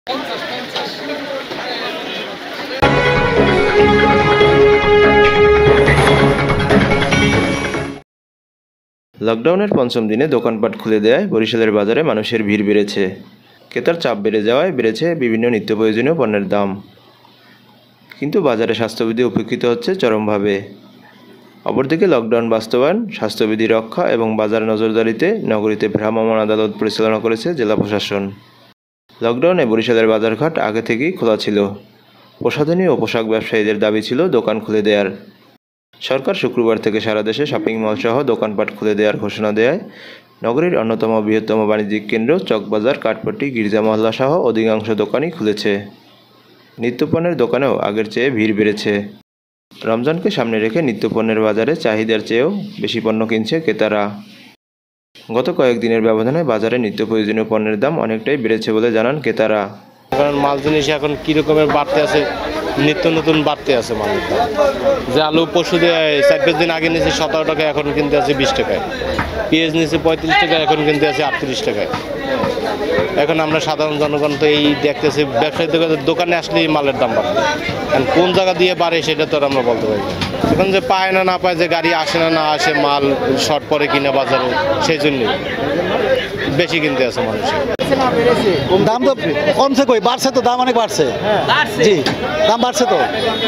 লকডাউনের পঞ্চম দিনে দোকানপাট খুলে দেওয়ায় বরিশালের বাজারে মানুষের ভিড় বেড়েছে। ক্রেতার চাপ বেড়ে যাওয়ায় বেড়েছে বিভিন্ন নিত্য প্রয়োজনীয় পণ্যের দাম। কিন্তু বাজারে স্বাস্থ্যবিধি উপেক্ষিত হচ্ছে চরমভাবে। অপরদিকে লকডাউন বাস্তবায়ন, স্বাস্থ্যবিধি রক্ষা এবং বাজার নজরদারিতে নগরীতে ভ্রাম্যমাণ আদালত পরিচালনা করেছে জেলা প্রশাসন। লকডাউনে বরিশালের বাজারঘাট আগে থেকেই খোলা ছিল। প্রসাধনী ও পোশাক ব্যবসায়ীদের দাবি ছিল দোকান খুলে দেওয়ার। সরকার শুক্রবার থেকে সারা দেশে শপিং মলসহ দোকানপাট খুলে দেওয়ার ঘোষণা দেয়। নগরীর অন্যতম বৃহত্তম বাণিজ্যিক কেন্দ্র চকবাজার, কাঠপট্টি, গির্জা মহল্লা সহ অধিকাংশ দোকানই খুলেছে। নিত্যপণ্যের দোকানেও আগের চেয়ে ভিড় বেড়েছে। রমজানকে সামনে রেখে নিত্যপণ্যের বাজারে চাহিদার চেয়েও বেশি পণ্য কিনছে ক্রেতারা। গত কয়েকদিনের ব্যবধানে বাজারে নিত্য প্রয়োজনীয় পণ্যের দাম অনেকটাই বেড়েছে বলে জানান ক্রেতারা। কারণ মাল জিনিস এখন কীরকমের বাড়তে আছে, নিত্য নতুন বাড়তে আছে মালের দাম। যে আলু পরশু 4-5 দিন আগে নিয়েছে 17 টাকা, এখন কিনতে আছে 20 টাকায়। পেঁয়াজ নিয়েছে 35 টাকা, এখন কিনতে আছে 38 টাকায়। এখন আমরা সাধারণ জনগণ তো এই দেখতেছি, ব্যবসায়ী দোকানে আসলে মালের দাম বাড়বে। কারণ কোন জায়গা দিয়ে বাড়ে সেটা তো আমরা বলতে পারি না। এখন যে পায় না পায়, যে গাড়ি আসে না আসে, মাল শর্ট পরে কিনে বাজারে, সেই জন্যই বেশি কিনতে আছে মানুষের। দাম তো কমছে, কই বাড়ছে তো, দাম অনেক বাড়ছে। জি, দাম বাড়ছে তো।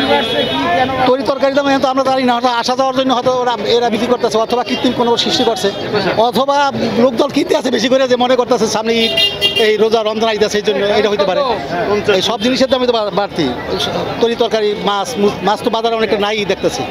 তরি তরকারি দাম তো আমরা জানি না, আসা যাওয়ার জন্য হয়তো এরা বিক্রি করতেছে, অথবা কৃত্রিম কোনো সৃষ্টি করছে, অথবা লোকদল কিনতে আছে বেশি করে, যে মনে করতেছে সামনে এই রোজা রমজান আইতে, সেই জন্য এটা হইতে পারে। এই সব জিনিসের দামই তো বাড়তি। তরি তরকারি, মাছ তো বাজারে অনেকটা নাই দেখতেছি।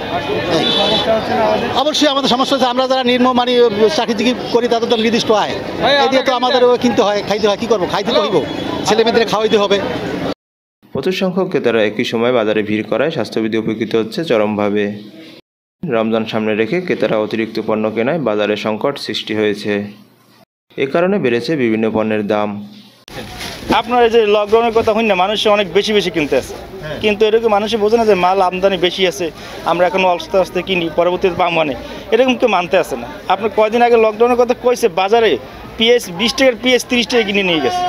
অবশ্যই আমাদের সমস্যা হচ্ছে, আমরা যারা নিম্নমানী চাকরি করি তাদের তো নির্দিষ্ট আয়, এই দিয়ে তো আমাদের কিনতে হয়, খাইতে হয়। কী করবো, খাইতে তো হইব, ছেলে মেয়েদের খাওয়াইতে হবে। প্রচুর সংখ্যক ক্রেতারা একই সময় বাজারে ভিড় করায় স্বাস্থ্যবিধি উপেক্ষিত হচ্ছে চরমভাবে। রমজান সামনে রেখে ক্রেতারা অতিরিক্ত পণ্য কেনায় বাজারে সংকট সৃষ্টি হয়েছে। এ কারণে বেড়েছে বিভিন্ন পণ্যের দাম। আপনার এই যে লকডাউনের কথা হই না, মানুষ অনেক বেশি কিনতে আছে, কিন্তু এরকম মানুষে বোঝে না যে মাল আমদানি বেশি আছে, আমরা এখন আস্তে আস্তে কিনি, পরবর্তীতে পাম মানে এরকম কেউ মানতে আসে না। আপনার কয়দিন আগে লকডাউনের কথা কইছে, বাজারে পেঁয়াজ 20 টাকার পেঁয়াজ 30 টাকা কিনে নিয়ে গেছে।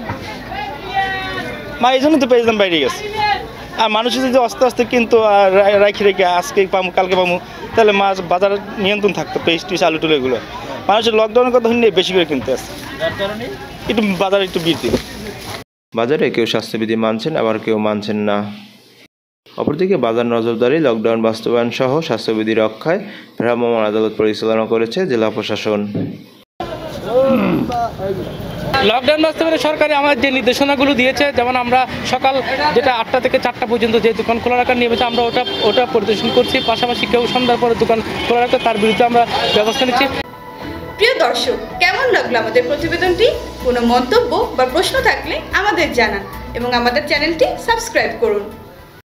এই জন্য তো পেঁয়াজ দাম বাইরে গেছে। আর মানুষের যদি আস্তে আস্তে কিন্তু রাখি রেখে আজকে পামু কালকে পামু, তাহলে মাছ বাজারে নিয়ন্ত্রণ থাকতো, পেঁয়াজ টিস আলু টুলু এগুলো। মানুষের লকডাউনের কথা হইলে বেশি করে কিনতে আসে, একটু বাজারে একটু বৃদ্ধি। বাজারে কেউ স্বাস্থ্যবিধি মানছেন, আবার কেউ মানছেন না। অপরদিকে বাজার নজরদারি, লকডাউন বাস্তবায়ন সহ স্বাস্থ্যবিধি রক্ষায় ভ্রাম্যমাণ আদালত পরিচালনা করেছে জেলা প্রশাসন। লকডাউন বাস্তবায়নে সরকারি আমাদের যে নির্দেশনাগুলো দিয়েছে, যেমন আমরা সকাল যেটা 8টা থেকে 4টা পর্যন্ত যে দোকান খোলা রাখার নিয়ম আছে, আমরা ওটা পরিদর্শন করছি। পাশাপাশি কেউ সন্ধ্যার পরে দোকান খোলা রাখতে, তার বিরুদ্ধে আমরা ব্যবস্থা নিচ্ছি। প্রিয় দর্শক, কেমন লাগলো আমাদের প্রতিবেদনটি? কোনো মন্তব্য বা প্রশ্ন থাকলে আমাদের জানান এবং আমাদের চ্যানেলটি সাবস্ক্রাইব করুন।